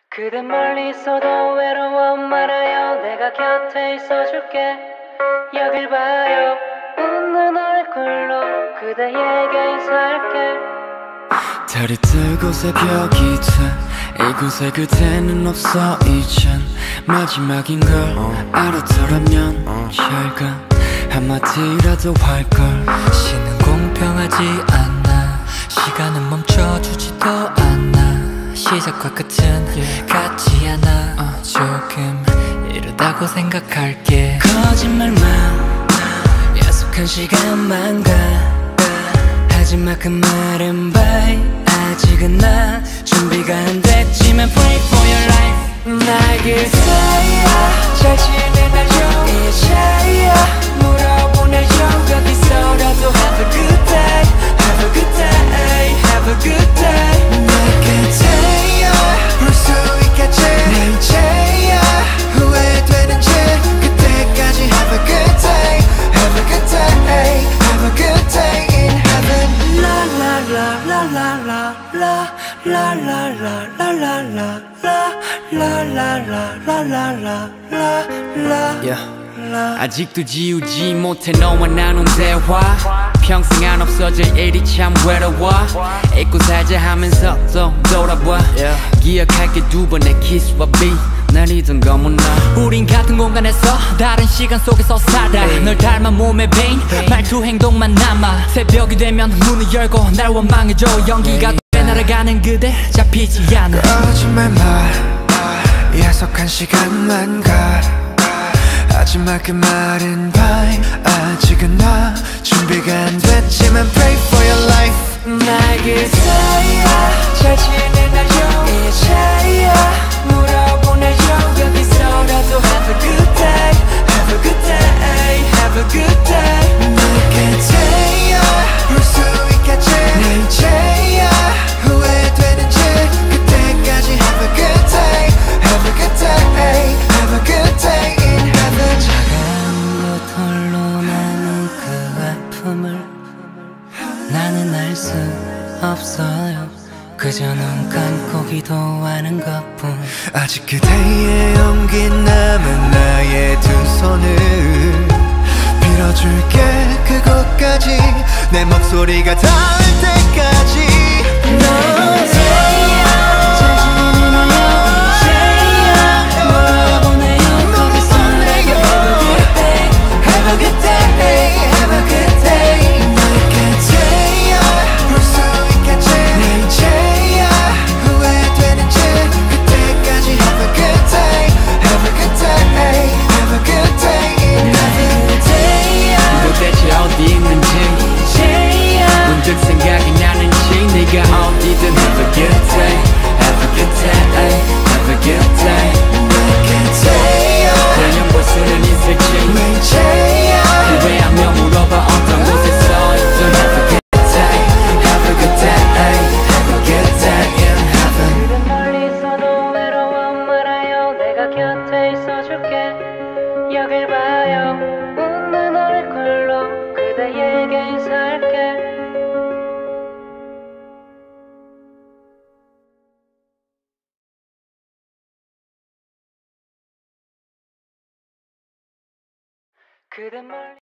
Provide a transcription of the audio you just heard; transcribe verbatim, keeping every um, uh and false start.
그대 멀리 있어도 외로워 말아요. 내가 곁에 있어줄게. 여길 봐요. 웃는 얼굴로 그대에게 인사할게. 달이 뜨고 새벽이 돼 이곳에 그대는 없어 이젠 마지막인 걸 어. 알았더라면 어. 잘가 한마디라도 할걸. 시는 공평하지 않아. 시간은 멈춰주지도 않아. 시작과 끝은 yeah. 같지 않아. 어. 조금 이르다고 생각할게. 거짓말만 약속한 시간만 가. 하지마 그 말은 bye. 아직은 나 준비가 안 됐지만 pray for your life. 날 그대야 잘 지내나요 이제야 물어보내요. 여기서라도 have a good day. Have a good day. Have a good day. 날 그대야 볼 수 있겠지. 내 이제야 후회되는지 그때까지 have a good day. Have a good day. Have a good day in heaven. La la la la la la la la la la la la la la la la la la la la. 아직도 지우지 못해 너와 나눈 대화. 평생 안 없어질 일이 참 외로워. 잊고 살자 하면서 또 돌아봐. 기억할게 두 번의 키스와 비. 날 잊은 건 못 나. 우린 같은 공간에서 다른 시간 속에서 살아. 널 닮아 몸에 베인 말투 행동만 남아. 새벽이 되면 문을 열고 날 원망해줘. 연기가 돼 날아가는 그대 잡히지 않아. 거짓말만 약속한 시간만 가. 하지마 그 말은 bye. 아직은 나 준비가 안 됐지만 pray for your life. 날 그대야 잘 지내나요 이제야 물어보내요. 여기서라도 have a good day. Have a good day. Have a good day. 날 그대야 볼 수 있겠지. 내 이제야 후회되는지 그때까지 have a good day. Have a good day. Have a good day in heaven. 차가운 것 홀로 남은 그 아픔을 나는 알 수 없어요. 그저 눈 감고 기도하는 것뿐. 아직 그대의 온기 남은 나의 두 손을 빌어줄게. 그곳까지 내 목소리가 닿을 때까지. 문득 생각이 나는지 네가 어디든 have a good day. Have a good day. Have a good day. 그냥 볼 수는 있을지 후회하며 물어봐 어떤 곳에 서있든 have a good day. Have a good day. Have a good day in heaven. 그대 멀리 있어도 외로워 말아요. 내가 곁에 있어줄게. 여길 봐요. 웃는 얼굴로 그대에게 인사할게. 그대 멀리